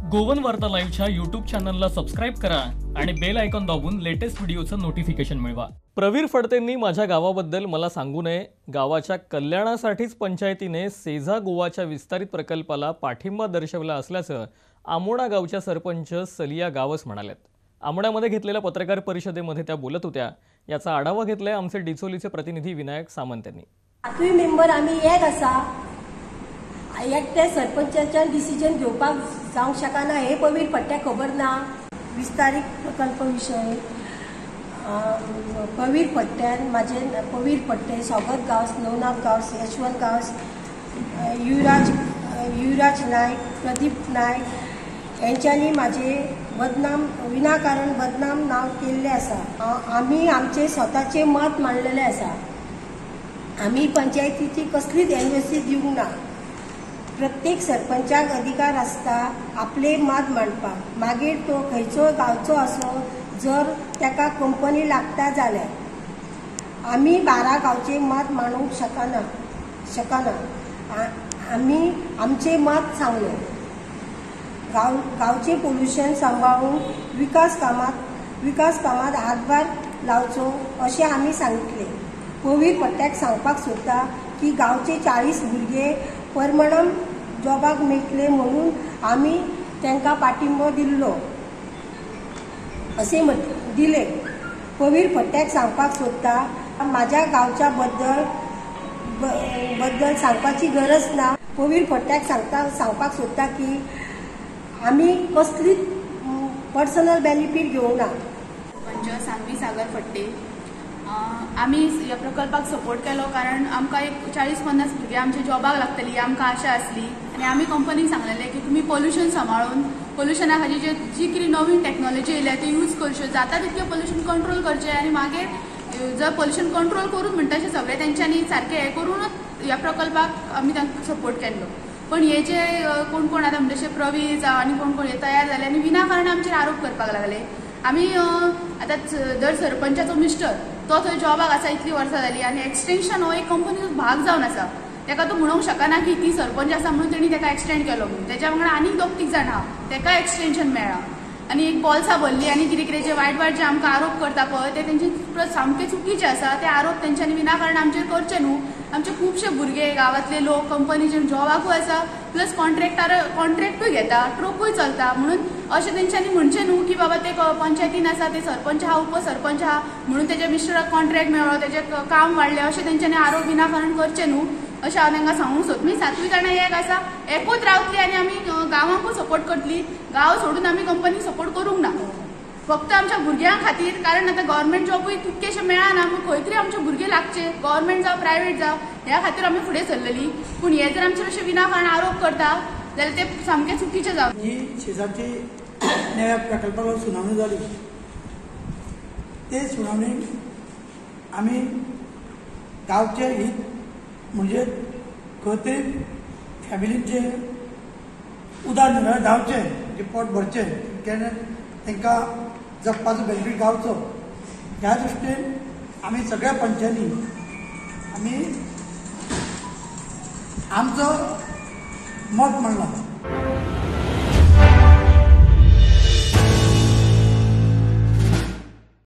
Goan वार्ता लाईव्हच्या YouTube चॅनलला सबस्क्राईब करा आणि बेल आयकॉन दाबून लेटेस्ट व्हिडिओचं नोटिफिकेशन मिळवा। प्रवीर फडतेंनी माझ्या गावाबद्दल मला सांगू नये। गावाच्या कल्याणासाठीच पंचायतीने सेझा गोवाच्या विस्तारित प्रकल्पाला पाठिंबा दर्शवला असल्याचं आमोणा गावच्या सरपंच सलिया गावस म्हणालेत। आमोण्यामध्ये घेतलेल्या पत्रकार परिषदेमध्ये त्या बोलत होत्या। याचा आढावा घेतलाय आमचे डिचोलीचे प्रतिनिधी विनायक सामंत यांनी। आठवी मेंबर आम्ही एक असा एकटे सरपंचाच्या डिसिजन घेवपाक जावंक शकना हे प्रवीर फडत्याक खबर ना। विस्तारित प्रकल्प विषय प्रवीर फडत्यान माझे प्रवीर फडते स्वागत गांवस, नवनाथ गांवस, यशवंत गांवस, युवराज नायक, प्रदीप नायक यांच्यानी माझे बदनाम विनाकारण बदनाम नाव केल्ले आसा। आम्ही आमचे स्वतःचे मत मांडलेले आसा। आम्ही पंचायतीची कसलीच एनओसी दिवंक ना। प्रत्येक सरपंचाक अधिकार आसता आपले मत मांडपाक। मागीर तो खंयचो गांवचो आसो, जर ताका कंपनी लागता जाल्यार आम्ही 12 गांवचे मत मांडूंक शकना। आम्ही आमचे मत सांगले। गांवचे पोल्युशन सांबाळून विकास कामात हातभार लावचो अशें आम्ही सांगितले। प्रवीर फडत्याक सांगपाक सोदता की गांवचे 40 भुरगे परमनंट जॉबाक मेळटले म्हणून आम्ही तांकां पाठिंबो दिल्लो असे दिले। प्रवीर फडत्याक सांगपाक सोदता माझ्या गांवच्या बद्दल सांगपाची गरज ना। प्रवीर फडत्याक सांगपाक सोदता की आम्ही कसलीच पर्सनल बेनिफीट घेवंक ना। सरपंच सांगवी सागर फडते आम्ही या प्रकल्पाक सपोर्ट केलो कारण आमकां एक 40-50 भुरगे आमच्या जॉबाक लागतली आमकां आशा आसली आनी आम्ही कंपनीक सांगलेले की तुम्ही पोल्युशन सांबाळून पोल्युशना खातीर जी कितें नवीन टॅक्नॉलॉजी येयल्या ती यूज करच्यो, जाता तितकें पोल्युशन कंट्रोल करचें आनी मागीर जर पोल्युशन कंट्रोल करून म्हणटा तशें सगळें तेंच्यांनी सारकें हें करूनच ह्या प्रकल्पाक आमी तांकां सपोर्ट केल्लो। पण हे जे कोण आतां म्हणजे प्रवीर जावं आनी कोण हे तयार जाले आनी विनाकारण आमचेर आरोप करपाक लागले। आमी आतां दर सरपंचाचो मिस्टर तो थंय जॉबाक आसा इतली वर्सां जाली आनी एक्सटेंशन हो एक कंपनीचो भाग जावन आसा। ताका तो म्हणूंक शकना की ती सरपंच आसा म्हणून तेणी ताका एक्सटेंड केलो म्हणून। ताच्या वांगडा आनीक 2-3 जाण आहा ताका एक्सटेंशन मेळ्ळा आनी एक बॉल्सां भरली आनी कितें जे वायट जे आमकां आरोप करता पळय ते तेंचे सामके चुकीचे आसा। ते आरोप तेंच्यांनी विनाकारण आमचेर करचे न्हू। आमचे खुबशे भुरगे गांवांतले लोक कंपनीचे जॉबाकूय आसा प्लस कॉन्ट्रॅक्टूय घेता, ट्रकूय चलता म्हणून अशें तेंच्यांनी म्हणचें न्हू की बाबा ते पंचायतीन आसा ते सरपंच आहा उपसरपंच आहा म्हणून तेज्या मिस्टराक कॉन्ट्रॅक्ट मेळ्ळो तेजें काम वाडलें अशें तेंच्यांनी आरोप विनाकारण करचे न्हू अशें हांव तांकां सांगूंक सोदता। मी 7 जाणां एक आसा एकूच रावतली आनी आमी गांवांकूच सपोर्ट करतली। गांव सोडून आमी कंपनीक सपोर्ट करूंक ना फक्त आमच्या भुरग्यां खातीर। कारण आतां गव्हर्मेंट जॉबूय तितकेशे मेळना खंय तरी आमचे भुरगे लागचे गव्हर्मेंट जावं प्रायवेट जावं ह्या खातीर आमी फुडें सरलेली। पूण हे जर आमचेर अशें विनाकारण आरोप करता जाल्यार ते सामके चुकीचे जावं। ही शेजारची नव्या प्रकल्पावर सुनावणी जाली ते सुनावणी आमी गांवचे हित म्हणजे खंय तरी फॅमिलीन जे उदारनिर्वाह जावचे जे पोट भरचे केन्ना तांकां जगपाचो बेनिफीट गावचो ह्या दृश्टीन आमी सगळ्या पंचांनी आमी आमचो मत मांडला।